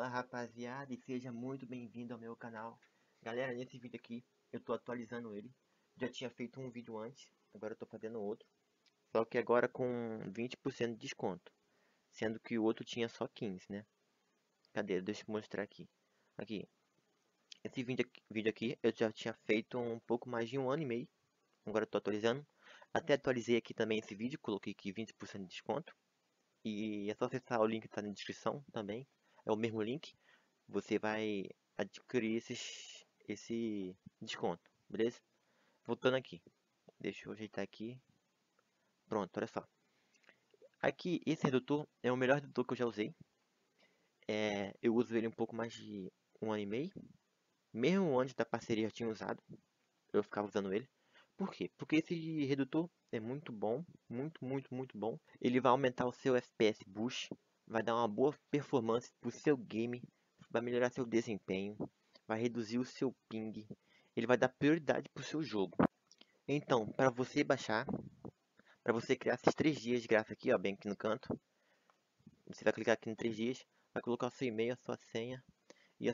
Rapaziada, e seja muito bem-vindo ao meu canal. Galera, nesse vídeo aqui eu tô atualizando ele. Já tinha feito um vídeo antes, agora eu tô fazendo outro. Só que agora com 20% de desconto, sendo que o outro tinha só 15, né? Cadê? Deixa eu mostrar aqui. Aqui, esse vídeo aqui eu já tinha feito um pouco mais de um ano e meio. Agora eu tô atualizando. Até atualizei aqui também esse vídeo, coloquei aqui 20% de desconto. E é só acessar o link que tá na descrição também. É o mesmo link. Você vai adquirir esse desconto, beleza? Voltando aqui, deixa eu ajeitar aqui. Pronto, olha só. Aqui, esse redutor é o melhor redutor que eu já usei. Eu uso ele um pouco mais de um ano e meio. Mesmo antes da parceria eu tinha usado, eu ficava usando ele. Por quê? Porque esse redutor é muito bom, muito bom. Ele vai aumentar o seu FPS boost, vai dar uma boa performance pro seu game, vai melhorar seu desempenho, vai reduzir o seu ping, ele vai dar prioridade pro seu jogo. Então, para você baixar, para você criar esses 3 dias de graça aqui, ó, bem aqui no canto, você vai clicar aqui em 3 dias, vai colocar o seu e-mail, a sua senha e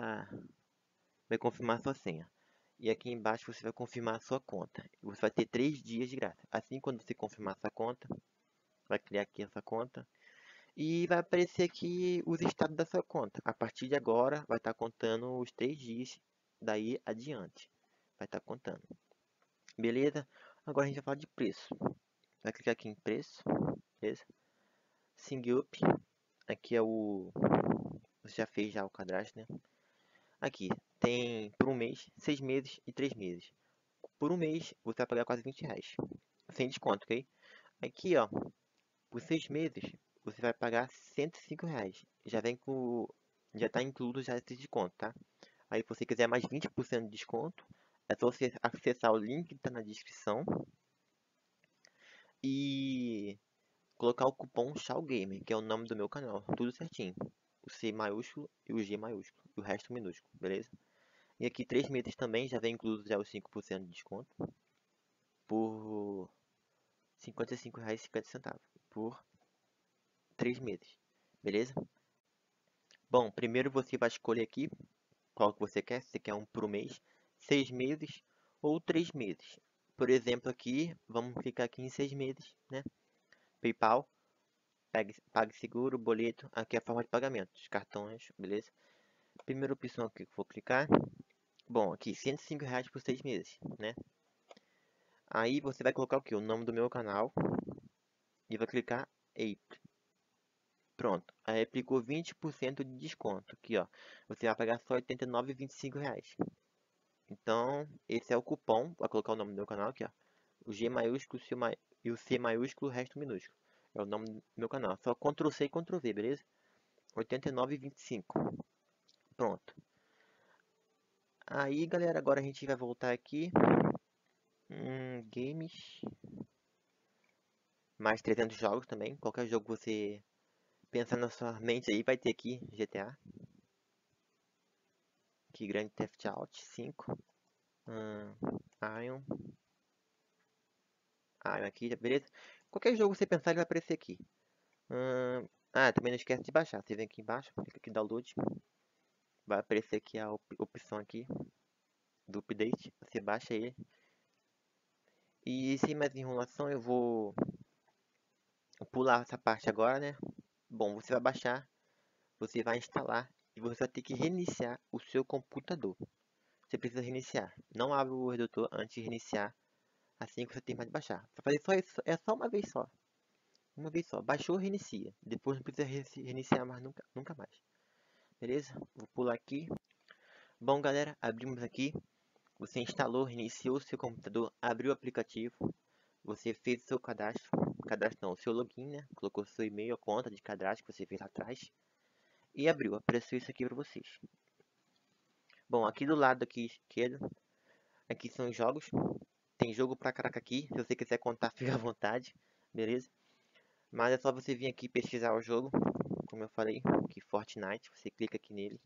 vai confirmar a sua senha. E aqui embaixo você vai confirmar a sua conta. Você vai ter 3 dias de graça. Assim, quando você confirmar a sua conta, vai criar aqui essa conta. E vai aparecer aqui os estados da sua conta. A partir de agora, vai estar contando os 3 dias daí adiante. Vai estar contando. Beleza? Agora a gente vai falar de preço. Vai clicar aqui em preço. Beleza? SingUp. Aqui é o... Você já fez já o cadastro, né? Aqui tem por um mês, 6 meses e 3 meses. Por um mês, você vai pagar quase R$ 20. Sem desconto, ok? Aqui, ó. Por 6 meses, você vai pagar R$ 105. Já vem com... Já está incluído já esse desconto, tá? Aí, se você quiser mais 20% de desconto, é só você acessar o link que está na descrição e colocar o cupom SHAOGAMER, que é o nome do meu canal, tudo certinho. O C maiúsculo e o G maiúsculo, e o resto minúsculo, beleza? E aqui 3 meses também já vem incluso já os 5% de desconto por R$ 55,50 por 3 meses, beleza? Bom, primeiro você vai escolher aqui qual que você quer, se você quer um por mês, 6 meses ou 3 meses. Por exemplo aqui, vamos ficar aqui em 6 meses, né? PayPal, PagSeguro, boleto, aqui é a forma de pagamento, os cartões, beleza? Primeira opção aqui que eu vou clicar, bom, aqui R$ 105 por 6 meses, né? Aí você vai colocar o que? O nome do meu canal e vai clicar April. Pronto, aí aplicou 20% de desconto aqui, ó. Você vai pagar só R$ 89,25. Então, esse é o cupom, vai colocar o nome do meu canal aqui, ó. O G maiúsculo e o C maiúsculo, o resto minúsculo. É o nome do meu canal. Só Ctrl C e Ctrl V, beleza? R$ 89,25. Pronto. Aí, galera, agora a gente vai voltar aqui. Games. Mais 300 jogos também. Qualquer jogo você pensar na sua mente aí, vai ter aqui GTA. Aqui, Grand Theft Auto 5. Ion. Ion aqui, beleza? Qualquer jogo você pensar, ele vai aparecer aqui. Também não esquece de baixar. Você vem aqui embaixo, clica aqui em download. Vai aparecer aqui a opção aqui do update. Você baixa ele. E sem mais enrolação, eu vou pular essa parte agora, né? Bom, você vai baixar, você vai instalar e você vai ter que reiniciar o seu computador. Você precisa reiniciar. Não abre o redutor antes de reiniciar assim que você terminar de baixar. Você vai fazer só isso, é só uma vez só. Uma vez só. Baixou, reinicia. Depois não precisa reiniciar mais nunca mais. Beleza? Vou pular aqui. Bom, galera, abrimos aqui. Você instalou, reiniciou o seu computador, abriu o aplicativo. Você fez o seu cadastro. Cadastro não, o seu login, né? Colocou seu e-mail, a conta de cadastro que você fez lá atrás. E abriu. Apareceu isso aqui para vocês. Bom, aqui do lado aqui esquerdo, aqui são os jogos. Tem jogo pra caraca aqui. Se você quiser contar, fica à vontade. Beleza? Mas é só você vir aqui pesquisar o jogo. Como eu falei, que Fortnite. Você clica aqui nele.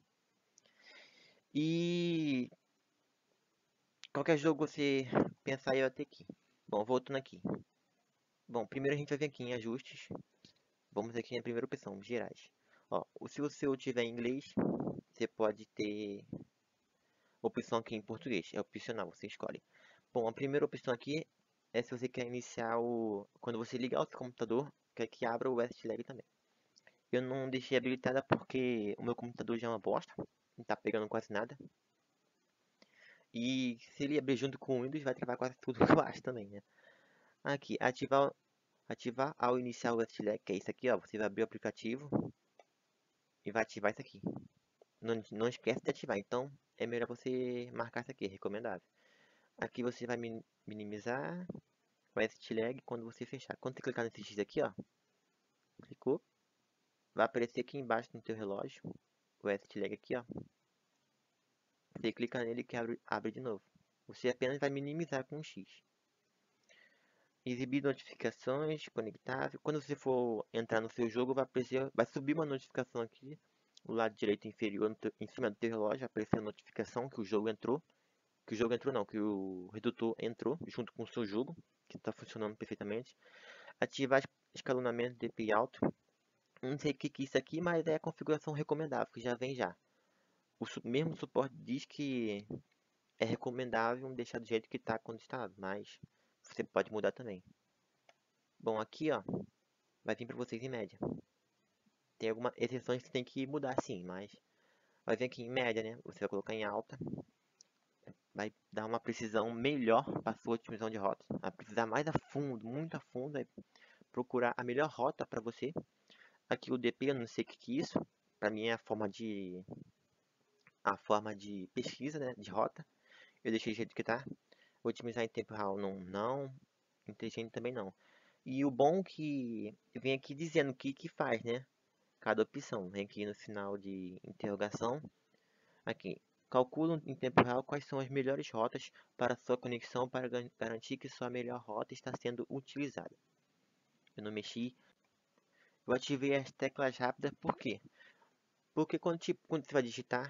E qualquer jogo você pensar aí vai ter aqui. Bom, voltando aqui. Bom, primeiro a gente vai vir aqui em ajustes. Vamos aqui na primeira opção, gerais. Ó, se o seu tiver em inglês, você pode ter opção aqui em português. É opcional, você escolhe. Bom, a primeira opção aqui é se você quer iniciar o... Quando você ligar o seu computador, quer que abra o STLag também. Eu não deixei habilitada porque o meu computador já é uma bosta. Não tá pegando quase nada. E se ele abrir junto com o Windows, vai travar quase tudo que eu acho também, né? Aqui, ativar ao iniciar o STLag, que é isso aqui, ó. Você vai abrir o aplicativo e vai ativar isso aqui. Não esquece de ativar, então é melhor você marcar isso aqui, é recomendável. Aqui você vai minimizar o STLag quando você fechar. Quando você clicar nesse X aqui, ó, clicou, vai aparecer aqui embaixo no teu relógio o STLag aqui, ó. Você clica nele que abre de novo. Você apenas vai minimizar com um X. Exibir notificações, conectável. Quando você for entrar no seu jogo, vai subir uma notificação aqui no lado direito inferior, em cima do teu relógio, vai aparecer a notificação que o jogo entrou. Que o jogo entrou não, que o redutor entrou junto com o seu jogo, que está funcionando perfeitamente. Ativar escalonamento de DPI alto. Não sei o que é isso aqui, mas é a configuração recomendável, que já vem já. O mesmo suporte diz que é recomendável deixar do jeito que está quando instalado, mas você pode mudar também. Bom, aqui ó, vai vir para vocês em média. Tem algumas exceções que você tem que mudar sim, mas vai vir aqui em média, né? Você vai colocar em alta, vai dar uma precisão melhor para sua otimização de rotas. Vai precisar mais a fundo, muito a fundo, vai procurar a melhor rota para você. Aqui o DP, eu não sei o que é isso. Para mim é a forma de pesquisa, né, de rota. Eu deixei do jeito que tá. Otimizar em tempo real não. Inteligente também não. E o bom que vem aqui dizendo o que faz, né? Cada opção. Vem aqui no final de interrogação. Aqui. Calcula em tempo real quais são as melhores rotas para sua conexão para garantir que sua melhor rota está sendo utilizada. Eu não mexi. Eu ativei as teclas rápidas, por quê? Porque quando você vai digitar,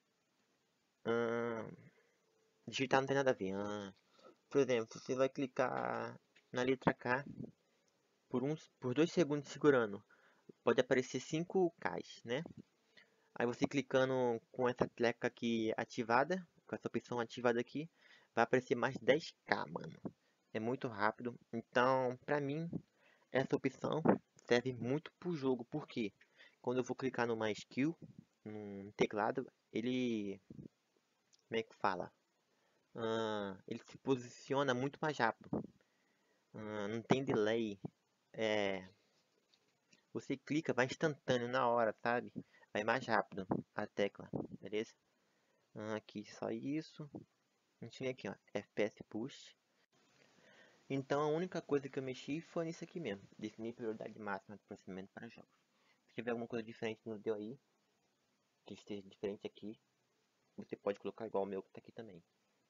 hum, digitar não tem nada a ver. Por exemplo, você vai clicar na letra K por 2 segundos segurando. Pode aparecer 5Ks, né? Aí você clicando com essa tecla aqui ativada, com essa opção ativada aqui, vai aparecer mais 10K, mano. É muito rápido. Então, pra mim, essa opção serve muito pro jogo. Por quê? Quando eu vou clicar numa skill, num teclado, ele... Como é que fala? Ele se posiciona muito mais rápido. Não tem delay. É, você clica, vai instantâneo na hora, sabe? Vai mais rápido a tecla, beleza? Aqui só isso. A gente vem aqui, ó, FPS Push. Então a única coisa que eu mexi foi nisso aqui mesmo. Definir prioridade máxima de processamento para jogos. Se tiver alguma coisa diferente no deu aí, que esteja diferente aqui, você pode colocar igual o meu que tá aqui também.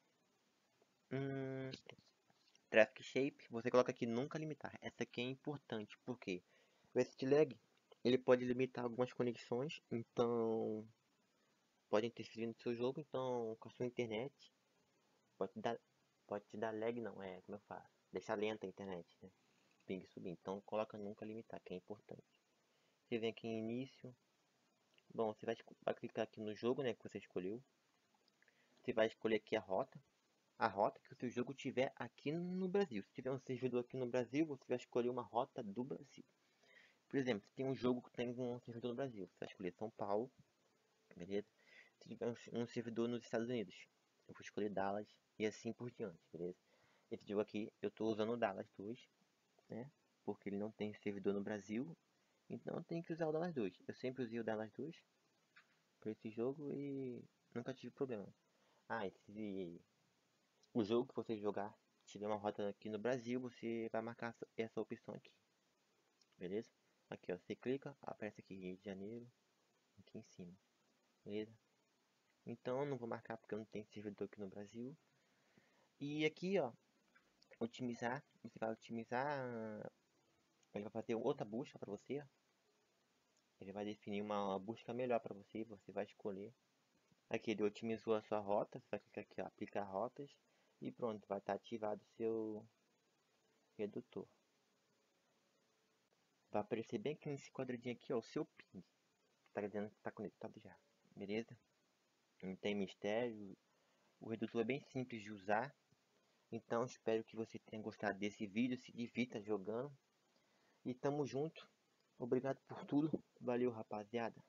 Traffic Shape, você coloca aqui nunca limitar. Essa aqui é importante, porque o STLag, ele pode limitar algumas conexões, então pode interferir no seu jogo, então com a sua internet pode te dar, pode te dar lag não, como eu faço? Deixar lenta a internet, né? Ping subir. Então coloca nunca limitar, que é importante. Você vem aqui em início. Bom, você vai clicar aqui no jogo, né, que você escolheu. Você vai escolher aqui a rota que o seu jogo tiver aqui no Brasil. Se tiver um servidor aqui no Brasil, você vai escolher uma rota do Brasil. Por exemplo, se tem um jogo que tem um servidor no Brasil, você vai escolher São Paulo, beleza? Se tiver um servidor nos Estados Unidos, eu vou escolher Dallas e assim por diante, beleza? Esse jogo aqui, eu estou usando o Dallas 2, né? Porque ele não tem servidor no Brasil, então eu tenho que usar o Dallas 2. Eu sempre usei o Dallas 2 para esse jogo e nunca tive problema. E se o jogo que você jogar tiver uma rota aqui no Brasil, você vai marcar essa opção aqui, beleza? Aqui ó, você clica, aparece aqui Rio de Janeiro, aqui em cima, beleza? Então eu não vou marcar porque eu não tenho servidor aqui no Brasil. E aqui ó, otimizar, você vai otimizar, ele vai fazer outra busca para você, ó. Ele vai definir uma busca melhor para você, você vai escolher. Aqui ele otimizou a sua rota, você vai clicar aqui ó, aplicar rotas e pronto, vai estar ativado o seu redutor. Vai aparecer bem aqui nesse quadradinho aqui ó, o seu ping. tá dizendo que tá conectado já. Beleza? Não tem mistério. O redutor é bem simples de usar. Então espero que você tenha gostado desse vídeo. Se divirta jogando. E tamo junto. Obrigado por tudo. Valeu, rapaziada.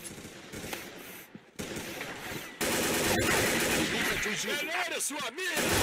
Melhore a sua mira!